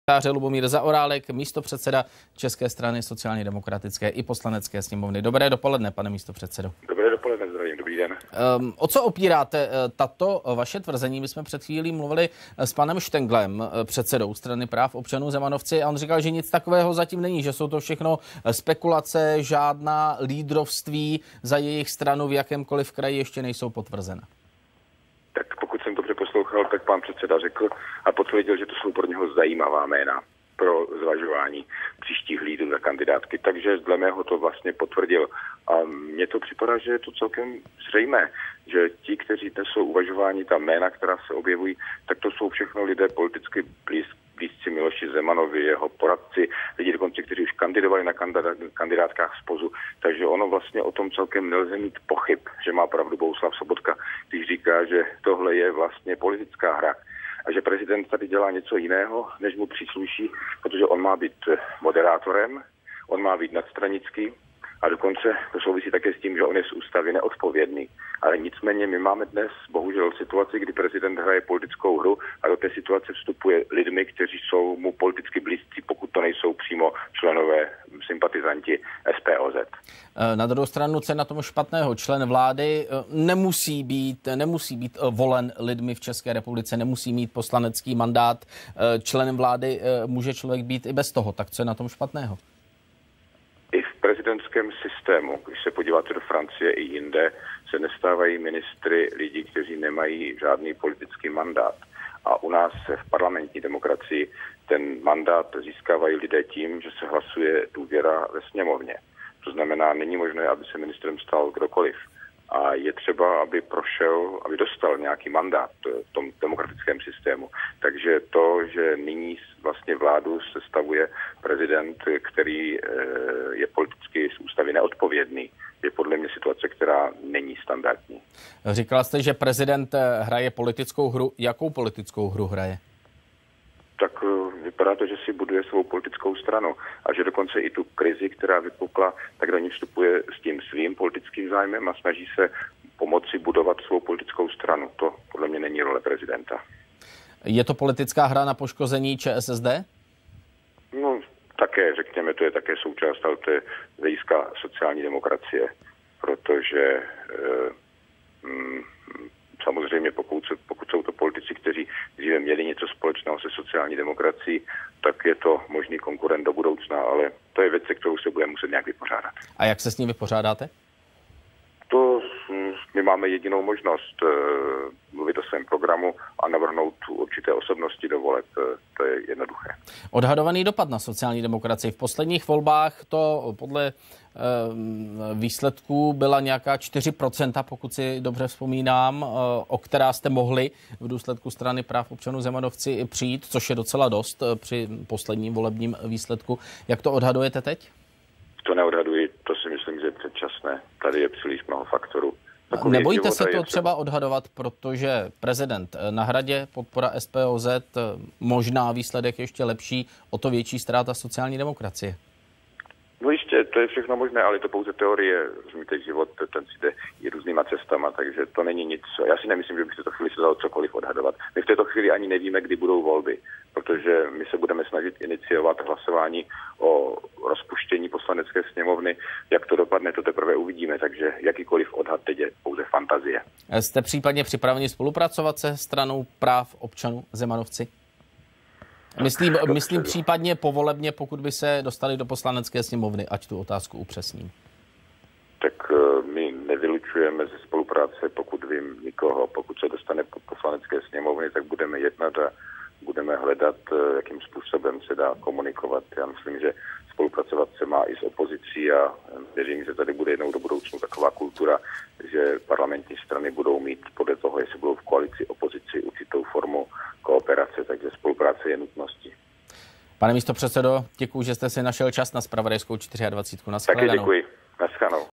Lubomír Zaorálek, místopředseda České strany sociálně demokratické i poslanecké sněmovny. Dobré dopoledne, pane místopředsedo. Dobré dopoledne, zdravím, dobrý den. O co opíráte tato vaše tvrzení? My jsme před chvílí mluvili s panem Štenglem, předsedou strany práv občanů Zemanovci, a on říkal, že nic takového zatím není, že jsou to všechno spekulace, žádná lídrovství za jejich stranu v jakémkoliv kraji ještě nejsou potvrzena. Tak pokud jsem dobře poslouchal, tak pan předseda řekl a potvrdil, že to jsou pro něho zajímavá jména pro zvažování příštích lídrů za kandidátky. Takže dle mého to vlastně potvrdil. A mně to připadá, že je to celkem zřejmé, že ti, kteří dnes jsou uvažováni, ta jména, která se objevují, tak to jsou všechno lidé politicky blízcí Miloši Zemanovi, jeho poradci, lidi dokonce, kteří už kandidovali na kandidátkách SPOZu. Takže ono vlastně o tom celkem nelze mít pochyb, že má pravdu Bohuslav Sobotka, když říká, že tohle je vlastně politická hra a že prezident tady dělá něco jiného, než mu přísluší, protože on má být moderátorem, on má být nadstranický a dokonce to souvisí také s tím, že on je z ústavy neodpovědný. Ale nicméně my máme dnes bohužel situaci, kdy prezident hraje politickou hru a do té situace vstupuje lidmi, kteří jsou mu politicky blízcí, pokud to nejsou přímo členové, sympatizanti SPOZ. Na druhou stranu, co je na tom špatného? Člen vlády nemusí být volen lidmi v České republice, nemusí mít poslanecký mandát. Členem vlády může člověk být i bez toho. Tak co je na tom špatného? I v prezidentském systému, když se podíváte do Francie i jinde, se nestávají ministry lidi, kteří nemají žádný politický mandát. A u nás v parlamentní demokracii ten mandát získávají lidé tím, že se hlasuje důvěra ve sněmovně. To znamená, není možné, aby se ministrem stal kdokoliv. A je třeba, aby dostal nějaký mandát v tom demokratickém systému. Takže to, že nyní vlastně vládu sestavuje prezident, který je politicky z ústavy neodpovědný, je podle mě situace, která není standardní. Říkal jste, že prezident hraje politickou hru. Jakou politickou hru hraje? Tak vypadá to, že si buduje svou politickou stranu a že dokonce i tu krizi, která vypukla, tak do ní vstupuje s tím svým politickým zájmem a snaží se pomoci budovat svou politickou stranu. To podle mě není role prezidenta. Je to politická hra na poškození ČSSD? No, také, řekněme, to je také součást, ale to je hlediska sociální demokracie, protože samozřejmě pokud jsou to politici, kteří dříve měli něco společného se sociální demokracií, tak je to možný konkurent do budoucna, ale to je věc, se kterou se budeme muset nějak vypořádat. A jak se s ním vypořádáte? To my máme jedinou možnost mluvit o svém programu a navrhnout určité osobnosti do voleb. To je jednoduché. Odhadovaný dopad na sociální demokracii. V posledních volbách to podle výsledků byla nějaká 4%, pokud si dobře vzpomínám, o která jste mohli v důsledku strany práv občanů Zemanovci přijít, což je docela dost při posledním volebním výsledku. Jak to odhadujete teď? To neodhaduji, to si myslím, že je předčasné. Tady je příliš mnoho faktorů. Nebojíte se to třeba odhadovat, protože prezident na Hradě, podpora SPOZ, možná výsledek ještě lepší, o to větší ztráta sociální demokracie? No jistě, to je všechno možné, ale je to pouze teorie. Rozumíte, život ten si jde i různýma cestama, takže to není nic. Já si nemyslím, že bych v této chvíli se dalo cokoliv odhadovat. My v této chvíli ani nevíme, kdy budou volby, protože my se budeme snažit iniciovat hlasování o rozpuštění poslanecké sněmovny. Jak to dopadne, to teprve uvidíme, takže jakýkoliv odhad teď je pouze fantazie. Jste případně připraveni spolupracovat se stranou práv občanů Zemanovci? Myslím případně povolebně, pokud by se dostali do poslanecké sněmovny, ať tu otázku upřesním. Tak my nevylučujeme ze spolupráce, pokud vím, nikoho. Pokud se dostane do poslanecké sněmovny, tak budeme jednat a budeme hledat, jakým způsobem se dá komunikovat. Já myslím, že spolupracovat se má i s opozicí a věřím, že tady bude jednou do budoucnu taková kultura, že parlamentní strany budou mít podle toho, jestli budou v koalici, opozici, určitou formu kooperace, takže spolupráce je nutností. Pane místopředsedo, děkuji, že jste si našel čas na zpravodajskou 24. Nashledanou. Taky děkuji.